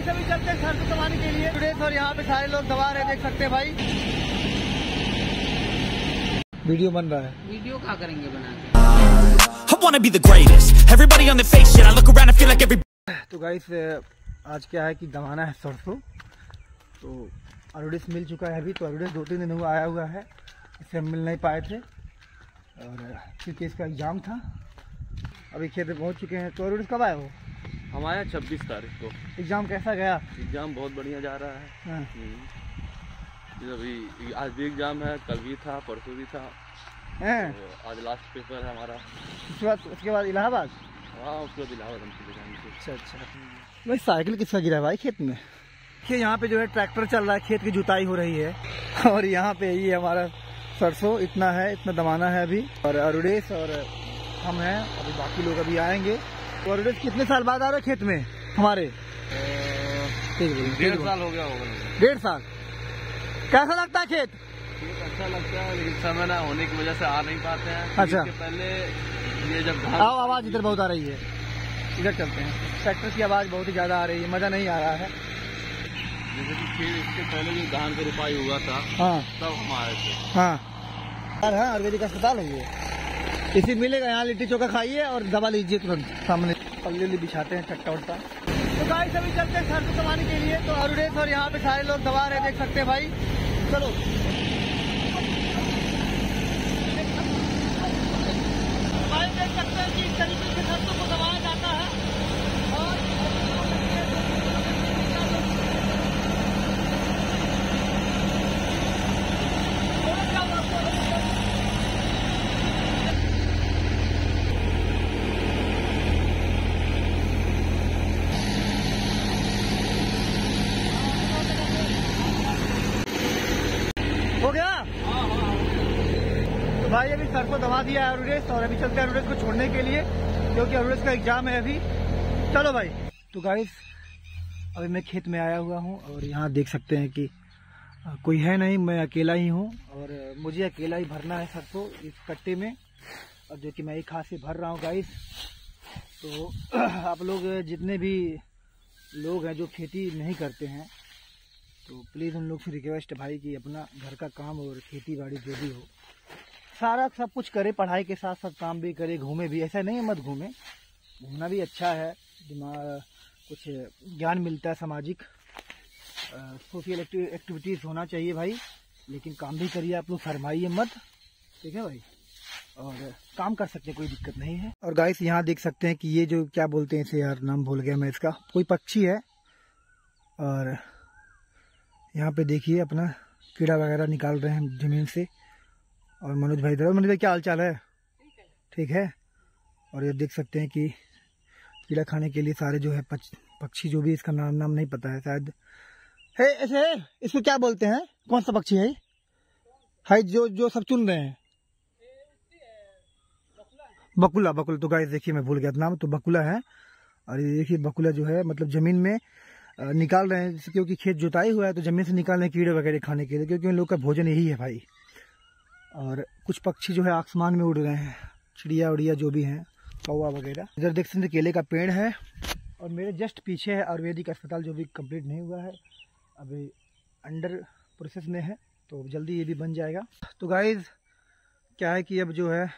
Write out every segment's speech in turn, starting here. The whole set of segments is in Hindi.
गाइस अभी चलते हैं सरसों दबाने के लिए टुडे, और यहाँ पे सारे लोग दबा रहे, देख सकते हैं भाई। वीडियो बन रहा है। वीडियो क्या करेंगे बना के? तो गाइस आज क्या है कि दबाना है सरसों। तो अरुडेस मिल चुका है अभी, तो अरुडेस 2-3 दिन हुआ आया हुआ है, इससे हम मिल नहीं पाए थे और क्योंकि इसका एग्ज़ाम था। अभी खेत में पहुँच चुके हैं। तो अरुडेस कब आया वो? हम आया 26 तारीख को। एग्ज़ाम कैसा गया? एग्ज़ाम बहुत बढ़िया जा रहा है। हाँ। अभी आज भी एग्ज़ाम है, कल भी था, परसों भी था। तो आज लास्ट पेपर है हमारा। उसके बाद इलाहाबाद? हाँ, उसके बाद इलाहाबाद हम चले जाएंगे। अच्छा। भाई साइकिल किसका गिरा है भाई खेत में? देखिए यहाँ पे जो है ट्रैक्टर चल रहा है, खेत की जुताई हो रही है और यहाँ पे ये हमारा सरसों इतना है, इतना दबाना है अभी। और अरुडेस और हम हैं, अभी बाकी लोग अभी आएंगे। तो अरुडेस कितने साल बाद आ रहे खेत में हमारे? 1.5 साल हो गया होगा। 1.5 साल। कैसा लगता है खेत? अच्छा लगता है, लेकिन समय ना होने की वजह से आ नहीं पाते हैं। अच्छा। पहले ये जब आओ, आवाज़ इधर बहुत आ रही है, इधर चलते हैं। ट्रैक्टर की आवाज़ बहुत ही ज़्यादा आ रही है, मज़ा नहीं आ रहा है। जैसे कि फिर इसके पहले जो धान का रुपाई हुआ था, हाँ तब हम आए थे। हाँ हाँ, आयुर्वेदिक अस्पताल है ये। इसी मिलेगा, यहाँ लिट्टी चोखा खाइए और दवा लीजिए तुरंत। सामने पल्ली बिछाते हैं चट्टा उट्टा। तो गाइस अभी चलते हैं सरसों दबाने के लिए। तो अरुडेस और यहाँ पे सारे लोग दबा रहे, देख सकते हैं भाई। चलो भाई, देख सकते हैं कि इस तरीके से सरसों को दबाया जाता है। और हो गया। तो भाई अभी सरसों दबा दिया है अरुडेस, और अभी चलते हैं अरुडेस को छोड़ने के लिए, क्योंकि अरुडेस का एग्जाम है अभी। चलो भाई। तो गाइस अभी मैं खेत में आया हुआ हूँ और यहाँ देख सकते हैं कि कोई है नहीं, मैं अकेला ही हूँ और मुझे अकेला ही भरना है सरसों इस कट्टे में, और जो कि मैं एक हाथ से भर रहा हूँ गाइस। तो आप लोग जितने भी लोग हैं जो खेती नहीं करते हैं, तो प्लीज़ उन लोग से रिक्वेस्ट है भाई कि अपना घर का काम और खेती बाड़ी जो भी हो सारा सब कुछ करे, पढ़ाई के साथ साथ काम भी करे, घूमे भी। ऐसा नहीं है मत घूमे, घूमना भी अच्छा है, दिमाग कुछ ज्ञान मिलता है, सामाजिक सोशल एक्टिविटीज़ होना चाहिए भाई। लेकिन काम भी करिए, आप लोग फरमाइए मत, ठीक है भाई। और काम कर सकते हैं, कोई दिक्कत नहीं है। और गाइस यहाँ देख सकते हैं कि ये जो क्या बोलते हैं इसे, यार नाम भूल गया मैं इसका, कोई पक्षी है। और यहाँ पे देखिए अपना कीड़ा वगैरह निकाल रहे हैं ज़मीन से। और मनोज भाई इधर। मनोज भाई क्या हाल चाल है? ठीक है। और ये देख सकते हैं कि कीड़ा खाने के लिए सारे जो है पक्षी, जो भी इसका नाम नहीं पता है शायद है। ऐसे इसको क्या बोलते हैं, कौन सा पक्षी है जो सब चुन रहे हैं? बकुला। तो गाइस देखिए मैं भूल गया नाम, तो बकुला है। और ये देखिए बकुला जो है मतलब ज़मीन में निकाल रहे हैं, क्योंकि खेत जुताई हुआ है तो ज़मीन से निकाल रहे हैं कीड़े वगैरह खाने के लिए, क्योंकि उन लोग का भोजन यही है भाई। और कुछ पक्षी जो है आसमान में उड़ रहे हैं, चिड़िया उड़िया जो भी हैं, कौवा वगैरह। इधर देख सकते हैं केले का पेड़ है। और मेरे जस्ट पीछे है आयुर्वेदिक अस्पताल, जो भी कंप्लीट नहीं हुआ है, अभी अंडर प्रोसेस में है, तो जल्दी ये भी बन जाएगा। तो गाइज क्या है कि अब जो है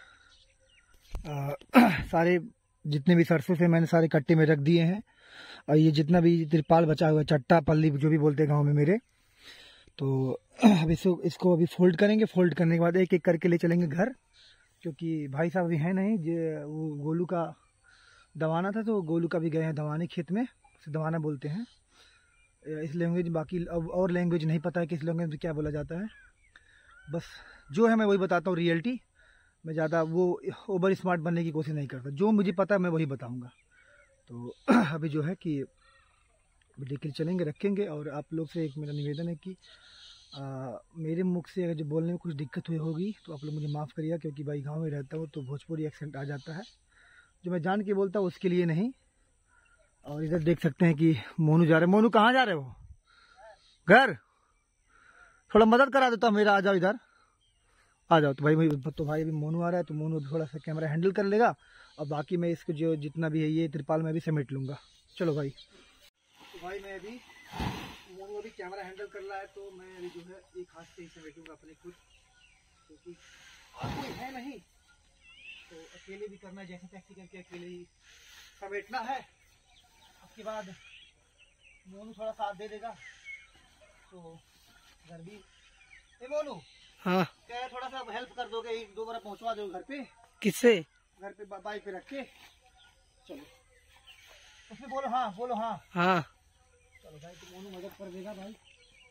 सारे जितने भी सरसों से मैंने सारे कट्टे में रख दिए हैं। और ये जितना भी तिरपाल बचा हुआ है, चट्टा पल्ली जो भी बोलते हैं गाँव में मेरे, तो अब इसको अभी फोल्ड करेंगे। फोल्ड करने के बाद एक एक करके ले चलेंगे घर, क्योंकि भाई साहब अभी है नहीं। वो गोलू का दवाना था, तो गोलू का भी गए हैं दवाने खेत में, उसे दवाना बोलते हैं इस लैंग्वेज। बाकी अब और लैंग्वेज नहीं पता है कि इस लैंग्वेज में क्या बोला जाता है। बस जो है मैं वही बताता हूँ, रियलिटी। मैं ज़्यादा वो ओवर स्मार्ट बनने की कोशिश नहीं करता, जो मुझे पता है मैं वही बताऊँगा। तो अभी जो है कि लेकर चलेंगे, रखेंगे। और आप लोग से एक मेरा निवेदन है कि मेरे मुख से अगर जो बोलने में कुछ दिक्कत हुई होगी तो आप लोग मुझे माफ़ करिएगा, क्योंकि भाई गांव में रहता हूँ तो भोजपुरी एक्सेंट आ जाता है, जो मैं जान के बोलता हूँ उसके लिए नहीं। और इधर देख सकते हैं कि मोनू जा रहे हैं। मोनू कहाँ जा रहे हो? घर। थोड़ा मदद करा देता हूँ मेरा, आ जाओ इधर, आ जाओ। तो भाई अभी मोनू आ रहा है, तो मोनू थोड़ा सा कैमरा हैंडल कर लेगा, और बाकी मैं इसको जो जितना भी है ये तिरपाल में भी समेट लूँगा। चलो भाई। तो भाई मैं अभी मोनू अभी कैमरा हैंडल कर रहा है, तो मैं अभी जो है एक हाथ से ही समेटूंगा अपने खुद, क्योंकि कोई है नहीं तो अकेले भी करना है, जैसे टैक्सी करके अकेले ही समेटना है। उसके बाद मोनू थोड़ा साथ दे देगा तो घर भी। मोनू हाँ क्या है, थोड़ा सा हेल्प कर दोगे, 1-2 बार पहुंचवा दोगे घर पे? किससे? घर पे बाइक पे रख के। चलो उसमें बोलो हाँ, बोलो हाँ। हाँ चलो भाई, तो मोनू मदद कर देगा भाई।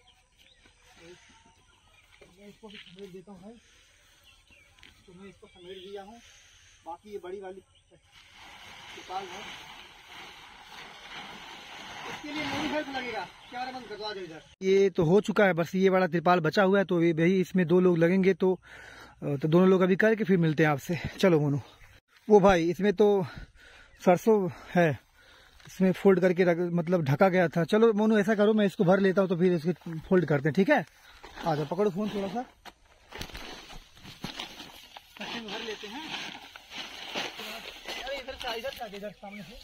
मैं इसको भी समेट देता हूँ भाई, तो मैं इसको समेट दिया हूँ। बाकी ये बड़ी वाली तिरपाल है, इसके लिए मोनू हेल्प लगेगा। कैमरा बंद करवा दो इधर। ये तो हो चुका है, बस ये वाला तिरपाल बचा हुआ है, तो ये भाई इसमें 2 लोग लगेंगे, तो दोनों लोग अभी करके फिर मिलते हैं आपसे। चलो मोनू। वो भाई इसमें तो सरसों है, इसमें फोल्ड करके मतलब ढका गया था। चलो मोनू ऐसा करो, मैं इसको भर लेता हूँ, तो फिर इसको फोल्ड करते हैं, ठीक है? आ जाओ, पकड़ो फोन थोड़ा सा, भर लेते हैं। अरे इधर सामने से।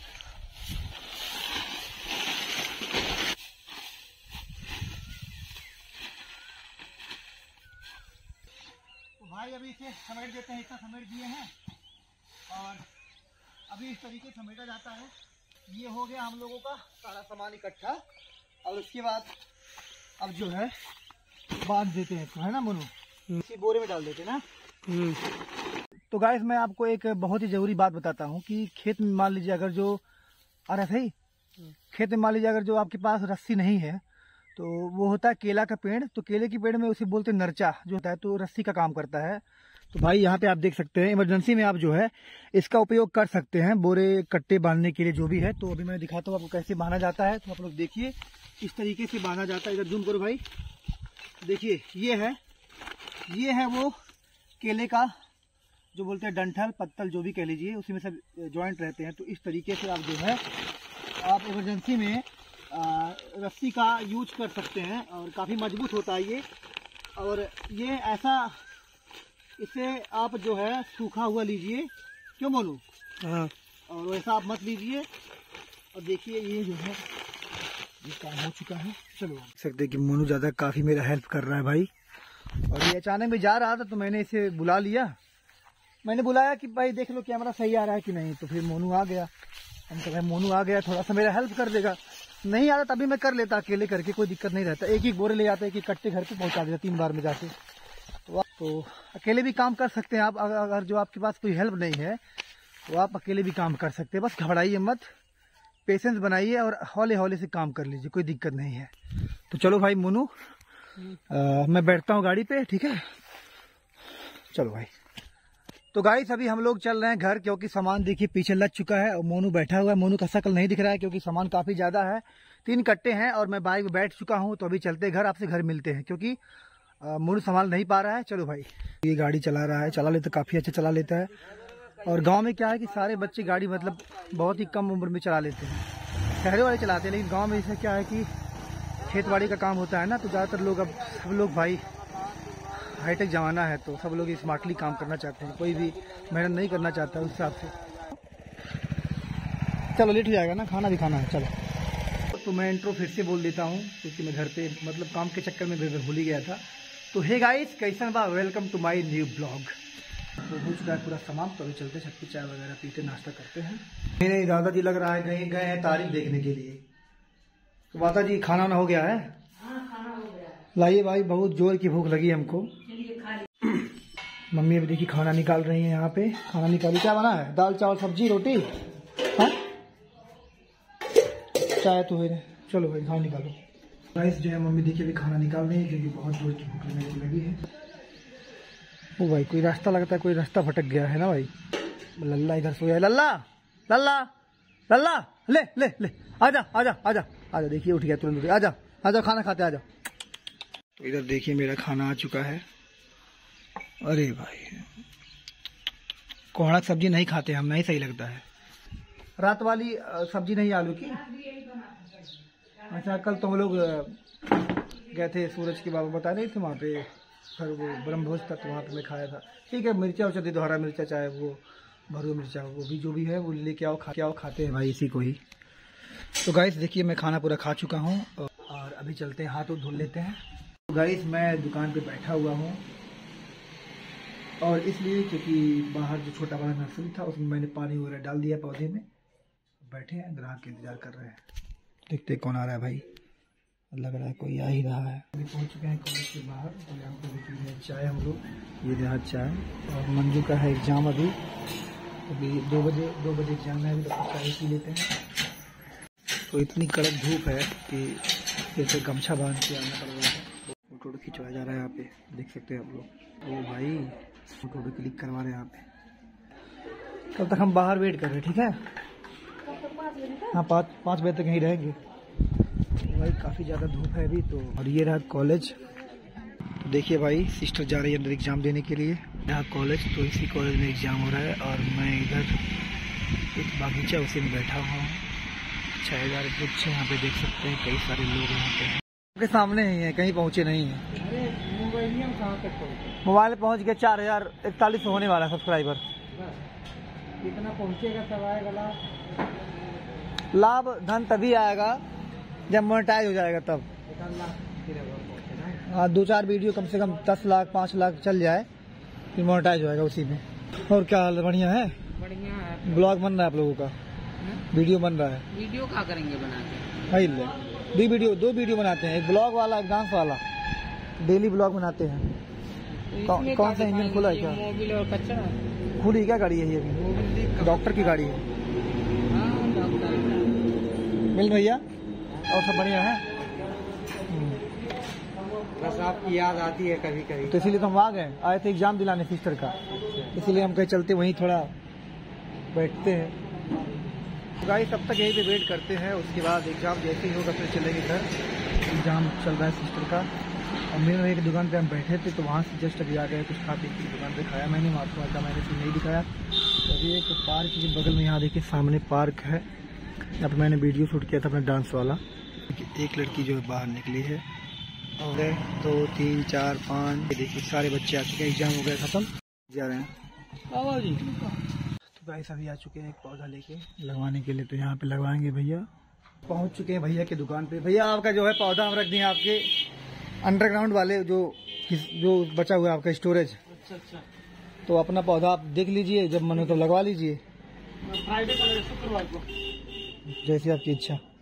तो भाई अभी इसे समेट देते हैं, इतना समेट दिए हैं और अभी इस तरीके से समेटा जाता है। ये हो गया हम लोगों का सारा सामान इकट्ठा, और उसके बाद अब जो है बांध देते हैं इसको, है ना मोनू? इसी बोरे में डाल देते हैं ना। तो गाइस मैं आपको एक बहुत ही जरूरी बात बताता हूँ कि खेत में मान लीजिए अगर जो खेत में मान लीजिए अगर जो आपके पास रस्सी नहीं है, तो वो होता है केला का पेड़, तो केले के पेड़ में उसे बोलते हैं नरचा जो होता है, तो रस्सी का काम करता है। तो भाई यहाँ पे आप देख सकते हैं, इमरजेंसी में आप जो है इसका उपयोग कर सकते हैं बोरे कट्टे बांधने के लिए जो भी है। तो अभी मैं दिखाता हूँ आपको कैसे बांधा जाता है, तो आप लोग देखिए इस तरीके से बांधा जाता है। इधर जूम करो भाई, देखिए ये है वो केले का जो बोलते हैं डंठल पत्तल जो भी कह लीजिए, उसी में सब जॉइंट रहते हैं। तो इस तरीके से आप जो है आप इमरजेंसी में रस्सी का यूज कर सकते हैं, और काफ़ी मजबूत होता है ये। और ये ऐसा, इसे आप जो है सूखा हुआ लीजिए, क्यों मोनू? हाँ। और वैसा आप मत लीजिए। और देखिए ये जो है ये काम हो चुका है। चलो देख सकते हैं कि मोनू ज़्यादा काफ़ी मेरा हेल्प कर रहा है भाई। और ये अचानक में जा रहा था, तो मैंने इसे बुला लिया, मैंने बुलाया कि भाई देख लो कैमरा सही आ रहा है कि नहीं। तो फिर मोनू आ गया, हम कह मोनू आ गया थोड़ा सा मेरा हेल्प कर देगा। नहीं आता तभी मैं कर लेता अकेले करके, कोई दिक्कत नहीं रहता। एक बोरे ले जाता है, एक कट्टे घर पे पहुंचा देता 3 बार में जाके। तो अकेले भी काम कर सकते हैं आप। अगर जो आपके पास कोई हेल्प नहीं है तो आप अकेले भी काम कर सकते हैं। बस घबराइए मत, पेशेंस बनाइए और हौले हौले से काम कर लीजिए, कोई दिक्कत नहीं है। तो चलो भाई मोनू, मैं बैठता हूँ गाड़ी पे, ठीक है? चलो भाई। तो गाइस अभी हम लोग चल रहे हैं घर, क्योंकि सामान देखिए पीछे लग चुका है और मोनू बैठा हुआ है। मोनू का शक्ल नहीं दिख रहा है क्योंकि सामान काफ़ी ज़्यादा है, 3 कट्टे हैं और मैं बाइक में बैठ चुका हूँ। तो अभी चलते घर, आपसे घर मिलते हैं, क्योंकि मोनू संभाल नहीं पा रहा है। चलो भाई, ये गाड़ी चला रहा है, चला लेता, काफ़ी अच्छा चला लेता है। और गाँव में क्या है कि सारे बच्चे गाड़ी मतलब बहुत ही कम उम्र में चला लेते हैं, शहरे वाले चलाते हैं। लेकिन गाँव में इससे क्या है कि खेतबाड़ी का काम होता है ना, तो ज़्यादातर लोग, अब सब लोग भाई हाईटेक ज़माना है, तो सब लोग स्मार्टली काम करना चाहते हैं, कोई भी मेहनत नहीं करना चाहता है उस हिसाब से। चलो लेट हो जाएगा ना, खाना भी खाना है। चलो तो मैं इंट्रो फिर से बोल देता हूँ, क्योंकि मैं घर पे मतलब काम के चक्कर में भूल ही गया था। तो हे गाइस, कैसन बा, welcome to my new blog. तो हो चुका है पूरा समाप्त, तो अभी चलते छत पे चाय वगैरह पीते नाश्ता करते हैं। मेरे दादाजी लग रहा है कहीं गए हैं तारीख देखने के लिए। तो दादाजी खाना ना हो गया है? लाइए भाई, बहुत जोर की भूख लगी हमको। मम्मी अभी देखिए खाना निकाल रही है, यहाँ पे खाना निकाली। क्या बना है? दाल चावल सब्जी रोटी, हाँ चाय तो है। चलो भाई खाना निकालो। गाइस जो है मम्मी देखिए अभी खाना निकाल रही है, क्योंकि बहुत जोर की भूख लगी है। ओ भाई कोई रास्ता लगता है, कोई रास्ता भटक गया है ना भाई। लल्ला इधर सो गया। लल्ला लल्ला लल्ला, ले ले ले, आजा आजा आजा आजा। देखिए उठ गया तुरंत, आजा आजा खाना खाते आजा। तो इधर देखिए मेरा खाना आ चुका है। अरे भाई कोहड़ा सब्जी नहीं खाते हम, नहीं सही लगता है। रात वाली सब्जी नहीं, आलू की। अच्छा कल तो हम लोग गए थे सूरज के बाबा बता रहे थे, वहाँ पे फिर वो ब्रह्मभोज था, तो वहाँ पे मैं खाया था। ठीक है, मिर्चा उर्चा दे दो, हरा मिर्चा चाहे वो भरू मिर्चा, वो भी जो भी है वो लेके आओ, खाते हैं भाई इसी को ही। तो गाइस देखिए मैं खाना पूरा खा चुका हूँ और अभी चलते हैं, हाथ धो लेते हैं। तो गाइस मैं दुकान पे बैठा हुआ हूँ और इसलिए क्योंकि बाहर जो छोटा वाला नर्सरी था उसमें मैंने पानी वगैरह डाल दिया पौधे में। बैठे हैं, ग्राहक के इंतजार कर रहे हैं। देखते कौन आ रहा है भाई, लग रहा है कोई आ ही रहा है। अभी पहुंच चुके हैं कॉलेज के बाहर और यहाँ पे पी रहे हैं चाय हम लोग। ये रहा चाय और मंजू का है एग्जाम अभी 2 बजे एग्जाम है, अभी तक चाय पी लेते हैं। तो इतनी कड़क धूप है कि जैसे गमछा बांध के आना पड़ रहा है। फोटो खिंचवाया जा रहा है यहाँ पे, देख सकते हैं आप लोग। ओ भाई फोटो क्लिक करवा रहे हैं यहाँ पे। तब तक हम बाहर वेट कर रहे हैं, ठीक है? हाँ 5 बजे तक यहीं रहेंगे। भाई काफ़ी ज़्यादा धूप है अभी तो। और ये रहा कॉलेज। तो देखिए भाई सिस्टर जा रही है अंदर एग्ज़ाम देने के लिए। यहाँ कॉलेज, तो इसी कॉलेज में एग्ज़ाम हो रहा है और मैं इधर एक बागीचा उसी में बैठा हुआ हूँ। 6000 वृक्ष यहाँ पे देख सकते हैं, कई सारे लोग यहाँ पे हैं। के सामने ही है, कहीं पहुँचे नहीं है। मोबाइल पहुँच गया 4041 होने वाला सब्सक्राइबर। कितना पहुँचेगा तब आएगा लाभ धन तभी आएगा जब मोनेटाइज हो जाएगा तब। हाँ 2-4 वीडियो कम से कम 10 लाख 5 लाख चल जाए फिर मोनेटाइज हो जाएगा उसी में। और क्या हाल, बढ़िया है? बढ़िया है। ब्लॉग बन रहा है आप लोगों का? वीडियो बन रहा है। वीडियो क्या करेंगे बना के? भाई ले 2 वीडियो बनाते हैं, एक ब्लॉग वाला एक डांस वाला। डेली ब्लॉग बनाते हैं। कौन सा इंजन खुला है क्या? मोबिल और कच्चा खुली क्या गाड़ी है ये? डॉक्टर की गाड़ी है। मिल भैया और सब बढ़िया है? बस आपकी याद आती है कभी कभी, तो इसीलिए तो हम आ गए, आए थे एग्जाम दिलाने सिस्टर का, इसीलिए हम कहीं चलते वहीं थोड़ा बैठते हैं। तो गाइस तब तक यहीं पे वेट करते हैं, उसके बाद एग्जाम जैसे ही होगा फिर चलेंगे घर। एग्जाम चल रहा है सिस्टर का और मेरे एक दुकान पे हम बैठे थे तो वहाँ से जस्ट अभी आ गए, कुछ खा पी की दुकान पे खाया मैंने, आपको आता मैंने फिर नहीं दिखाया। तो अभी एक पार्क के बगल में यहाँ देखिए सामने पार्क है, यहाँ पर मैंने वीडियो शूट किया था अपना डांस वाला। एक लड़की जो बाहर निकली है और 2 3 4 5 देखिए सारे बच्चे आ चुके हैं, एग्जाम हो गया खत्म, जा रहे हैं जी। तो गाइस अभी आ चुके हैं एक पौधा लेके लगवाने के लिए, तो यहाँ पे लगवाएंगे भैया। पहुँच चुके हैं भैया की दुकान पे। भैया आपका जो है पौधा हम रख दिए आपके अंडरग्राउंड वाले जो बचा हुआ है आपका स्टोरेज। अच्छा। तो अपना पौधा आप देख लीजिए, जब मन हो तो लगवा लीजिए, फ्राइडे को शुक्रवार को, जैसी आपकी इच्छा।